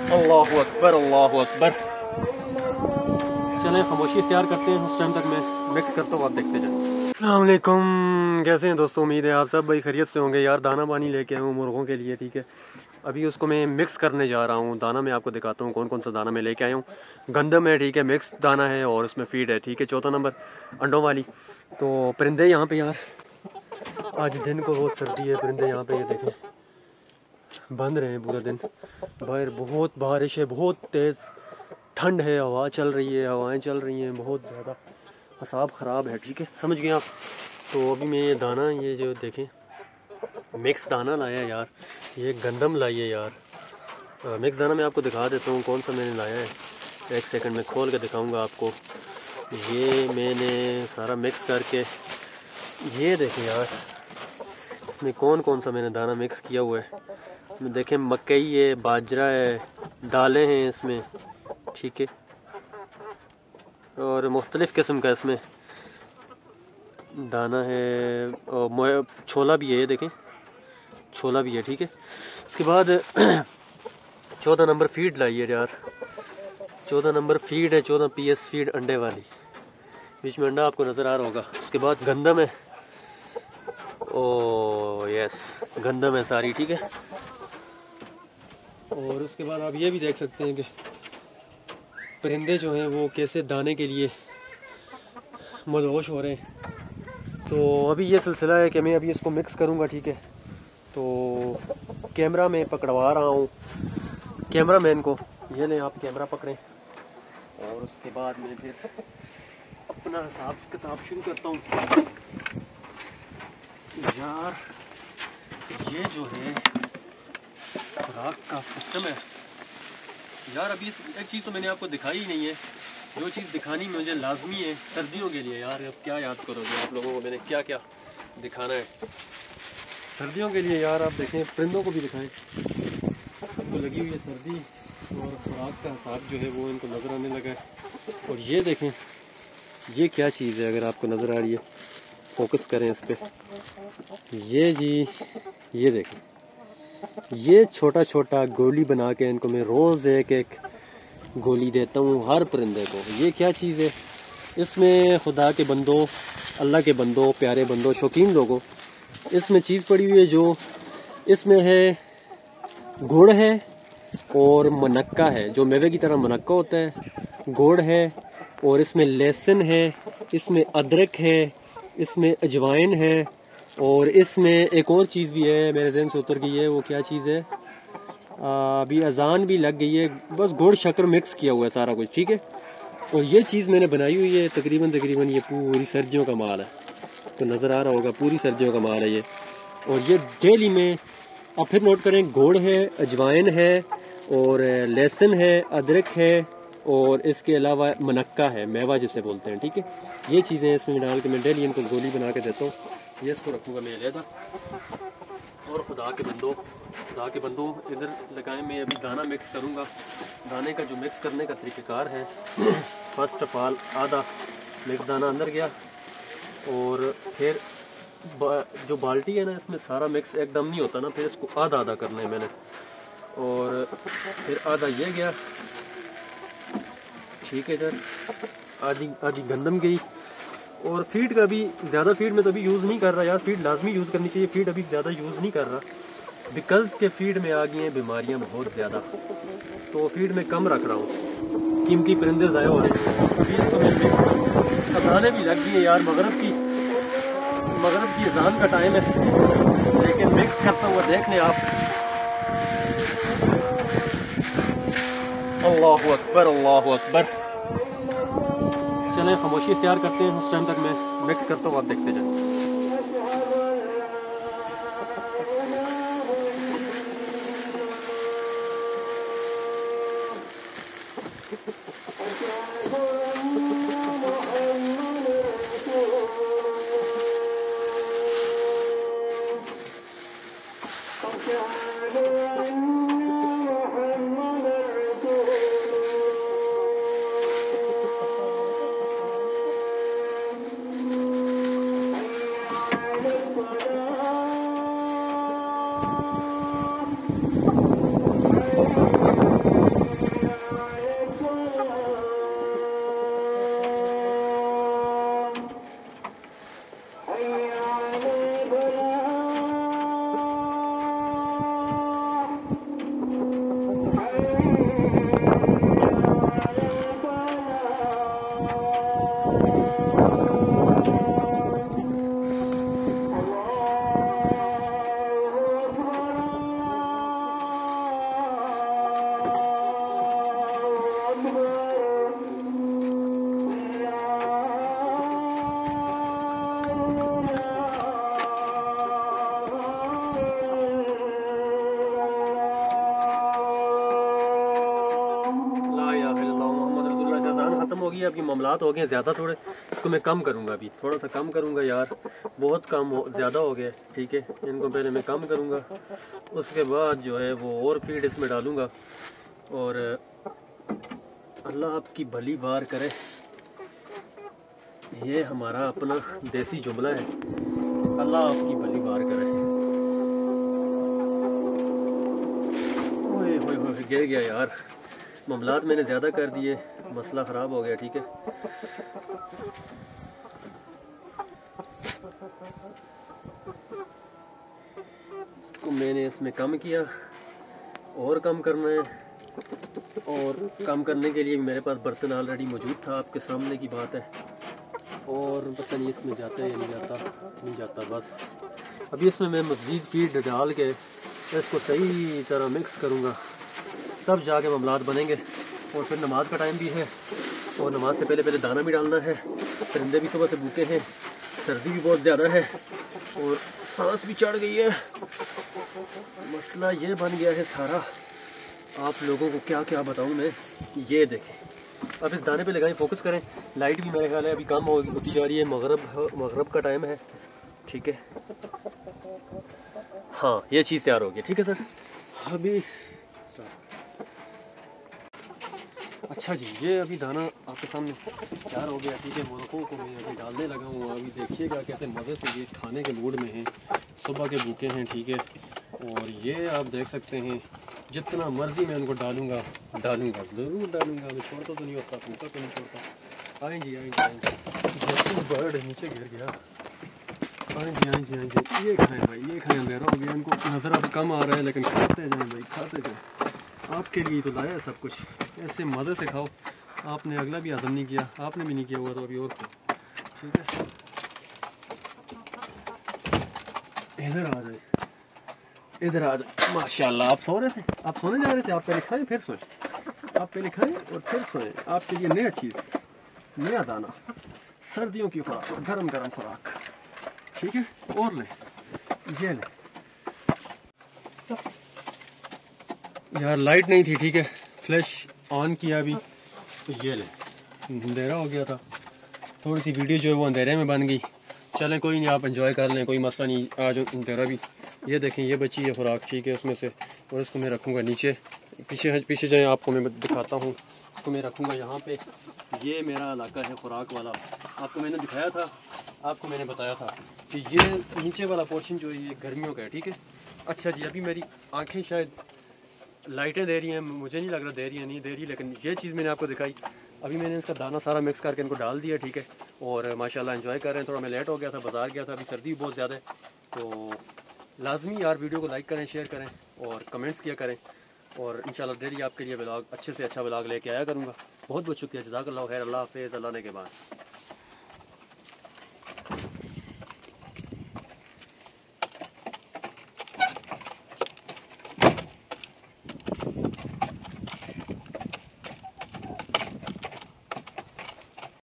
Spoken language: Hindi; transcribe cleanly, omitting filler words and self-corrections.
अल्लाहु अकबर, अल्लाहु अकबर। चलें खामोशी इख्तियार करते हैं, उस टाइम तक मैं मिक्स करता हूँ, आप देखते जाएं। अस्सलाम वालेकुम, कैसे हैं दोस्तों? उम्मीद है आप सब भाई खैरियत से होंगे। यार दाना पानी लेके आया हूँ मुर्गों के लिए, ठीक है। अभी उसको मैं मिक्स करने जा रहा हूँ। दाना मैं आपको दिखाता हूँ कौन कौन सा दाना मैं लेके आया हूँ। गंदम है, ठीक है, मिक्स दाना है, और उसमें फीड है, ठीक है। चौथा नंबर अंडों वाली। तो परिंदे यहाँ पे, यार आज दिन को बहुत सर्दी है, परिंदे यहाँ पे ये देखें बंद रहे हैं पूरा दिन। बाहर बहुत बारिश है, बहुत तेज़ ठंड है, हवा चल रही है, हवाएं चल रही हैं बहुत ज़्यादा, हिसाब ख़राब है, ठीक है, समझ गए आप। तो अभी मैं ये दाना, ये जो देखें मिक्स दाना लाया यार, ये गंदम लाई है यार। मिक्स दाना मैं आपको दिखा देता हूँ कौन सा मैंने लाया है। एक सेकंड में खोल के दिखाऊंगा आपको। ये मैंने सारा मिक्स करके, ये देखें यार इसमें कौन कौन सा मैंने दाना मिक्स किया हुआ है। देखें मकई है, बाजरा है, दालें हैं इसमें, ठीक है, और मुख्तलिफ़ किस्म का इसमें दाना है, और छोला भी है, ये देखें छोला भी है, ठीक है। उसके बाद 14 नंबर फीड लाई है यार, 14 नंबर फीड है, 14 PS फीड अंडे वाली, बीच में अंडा आपको नज़र आ रहा होगा। उसके बाद गंदम है, ओ यस गंदम है सारी, ठीक है। और उसके बाद आप ये भी देख सकते हैं कि परिंदे जो हैं वो कैसे दाने के लिए मदहोश हो रहे हैं। तो अभी ये सिलसिला है कि मैं अभी इसको मिक्स करूँगा, ठीक है। तो कैमरा में पकड़वा रहा हूँ कैमरा मैन को, ये लें आप कैमरा पकड़ें, और उसके बाद मैं फिर अपना हिसाब किताब शुरू करता हूँ। यार ये जो है खुराक का सिस्टम है यार। अभी एक चीज़ तो मैंने आपको दिखाई ही नहीं है, जो चीज़ दिखानी मुझे लाजमी है सर्दियों के लिए। यार अब क्या याद करोगे आप लोगों को मैंने क्या क्या दिखाना है सर्दियों के लिए। यार आप देखें, परिंदों को भी दिखाएं, सबको लगी हुई है सर्दी, और खुराक का हिसाब जो है वो इनको नज़र आने लगा है। और ये देखें ये क्या चीज़ है, अगर आपको नज़र आ रही है फोकस करें इस पर। ये जी ये देखें, ये छोटा छोटा गोली बना के इनको मैं रोज़ एक एक गोली देता हूँ हर परिंदे को। ये क्या चीज़ है? इसमें खुदा के बंदो, अल्लाह के बंदो, प्यारे बंदो, शौकीन लोगों, इसमें चीज़ पड़ी हुई है जो इसमें है, गुड़ है और मनक्का है, जो मेवे की तरह मनक्का होता है, गुड़ है, और इसमें लहसुन है, इसमें अदरक है, इसमें अजवाइन है, और इसमें एक और चीज़ भी है, मेरे ज़हन से उतर गई है, वो क्या चीज़ है, अभी अजान भी लग गई है। बस गुड़ शक्कर मिक्स किया हुआ है सारा कुछ, ठीक है। और ये चीज़ मैंने बनाई हुई है तकरीबन ये पूरी सर्दियों का माल है, तो नज़र आ रहा होगा पूरी सर्दियों का माल है ये। और ये डेली में आप फिर नोट करें, गुड़ है, अजवाइन है, और लहसुन है, अदरक है, और इसके अलावा मनक्का है, मेवा जिसे बोलते हैं, ठीक है। ये चीज़ें इसमें डाल के मैं डेली इनको गोली बना के देता हूँ। ये इसको रखूँगा मैं अलहदा। और खुदा के बंदो इधर लगाएं, मैं अभी दाना मिक्स करूँगा। दाने का जो मिक्स करने का तरीक़ाकार है, फर्स्ट ऑफ ऑल आधा मिक्स दाना अंदर गया, और फिर जो बाल्टी है ना, इसमें सारा मिक्स एकदम नहीं होता ना, फिर इसको आधा आधा करना है मैंने, और फिर आधा ये गया, ठीक है इधर आधी आधी गंदम गई। और फीड का भी ज़्यादा फीड में तो अभी यूज़ नहीं कर रहा यार, फीड लाजमी यूज़ करनी चाहिए, फीड अभी ज़्यादा यूज़ नहीं कर रहा बिकॉज के फीड में आ गई हैं बीमारियाँ बहुत ज़्यादा, तो फीड में कम रख रहा हूँ, कीमती परिंदे ज़ाया हो रहे हैं। अभी इसको मैं अजानें भी लग गई है यार, मगरब की अजान का टाइम है, लेकिन मिक्स करता हुआ देख लें आप। अल्लाहु अकबर, अल्लाहु अकबर। चलें खामोशी इख्तियार करते हैं, उस टाइम तक मैं मिक्स करता हूँ, आप देखते जाएं। हो गई, आपकी मामलात हो गए ज़्यादा थोड़े, इसको मैं कम करूँगा, अभी थोड़ा सा कम करूँगा यार, बहुत कम ज़्यादा हो गया, ठीक है। इनको पहले मैं कम करूँगा, उसके बाद जो है वो और फीड इसमें डालूँगा, और अल्लाह आपकी भली बार करे। ये हमारा अपना देसी जुमला है, अल्लाह आपकी भली बार करे। ओए होए होए, गिर गया यार, मामलात मैंने ज़्यादा कर दिए, मसला ख़राब हो गया, ठीक है। इसको मैंने इसमें कम किया, और कम करना है, और कम करने के लिए मेरे पास बर्तन ऑलरेडी मौजूद था, आपके सामने की बात है। और पता नहीं इसमें जाता है या नहीं जाता, नहीं जाता। बस अभी इसमें मैं मज़ीद फीड डाल के इसको सही तरह मिक्स करूँगा, तब जाके मामलात बनेंगे। और फिर नमाज का टाइम भी है, और नमाज से पहले पहले दाना भी डालना है। परिंदे भी सुबह से भूखे हैं, सर्दी भी बहुत ज़्यादा है, और सांस भी चढ़ गई है। मसला ये बन गया है सारा, आप लोगों को क्या क्या बताऊँ मैं। ये देखें, अब इस दाने पे लगाएं, फोकस करें। लाइट भी मेरे ख्याल है अभी कम होती जा रही है, मगरब का टाइम है, ठीक है। हाँ, ये चीज़ तैयार हो गई, ठीक है सर। अभी अच्छा जी, ये अभी दाना आपके सामने तैयार हो गया, ठीक है। मुर्गों को मैं अभी डालने लगा हूँ। अभी देखिएगा कैसे मज़े से ये खाने के मूड में हैं, सुबह के भूखे हैं, ठीक है। और ये आप देख सकते हैं, जितना मर्जी मैं उनको डालूंगा ज़रूर डालूंगा, मैं छोड़ता तो नहीं होता, भूखा तो नहीं छोड़ता। आएँ जी, आएँ जी, आएँ जी। बर्ड नीचे गिर गया। आएँ जी, आएँ जी, आएँ जी। ये खाएँ भाई, ये खाएँ। अंधेरा हो गया, इनको नज़र अब कम आ रहा है, लेकिन खाते जाएँ भाई, खाते जाएँ। आपके लिए तो लाया है सब कुछ, ऐसे मज़े से खाओ। आपने अगला भी हज़म नहीं किया, आपने भी नहीं किया हुआ, तो अभी और खाओ, ठीक है। इधर आ जाए, इधर आ जाए। माशाल्लाह, आप सो रहे थे, आप सोने जा रहे थे, आप पहले खाएं फिर सोएं, आप पहले खाएं और फिर सोएं। आपके लिए नया चीज़, नया दाना, सर्दियों की खुराक, गरम गरम खुराक, ठीक है। और लें, ये लें यार। लाइट नहीं थी, ठीक है, फ्लैश ऑन किया अभी, तो ये लें। अंधेरा हो गया था, थोड़ी सी वीडियो जो है वो अंधेरे में बन गई। चलें कोई नहीं, आप एंजॉय कर लें, कोई मसला नहीं। आज अंधेरा भी, ये देखें, ये बची है खुराक, ठीक है, उसमें से। और इसको मैं रखूँगा नीचे, पीछे जाए, आपको मैं दिखाता हूँ। इसको मैं रखूँगा यहाँ पे। ये मेरा इलाका है खुराक वाला, आपको मैंने दिखाया था, आपको मैंने बताया था कि ये नीचे वाला पोर्शन जो है ये गर्मियों का है, ठीक है। अच्छा जी, अभी मेरी आँखें शायद लाइटें दे रही हैं, मुझे नहीं लग रहा दे रही है, नहीं दे रही, लेकिन ये चीज़ मैंने आपको दिखाई। अभी मैंने इसका दाना सारा मिक्स करके इनको डाल दिया, ठीक है। और माशाल्लाह एंजॉय कर रहे हैं। थोड़ा मैं लेट हो गया था, बाज़ार गया था, अभी सर्दी बहुत ज़्यादा है, तो लाजमी यार वीडियो को लाइक करें, शेयर करें और कमेंट्स किया करें। और इंशाल्लाह डेली आपके लिए व्लॉग, अच्छे से अच्छा व्लॉग लेके आया करूँगा। बहुत बहुत शुक्रिया, जज़ाकल्लाह खैर। अल्लाह हाफ़िज़, अल्लाह ने के बाद।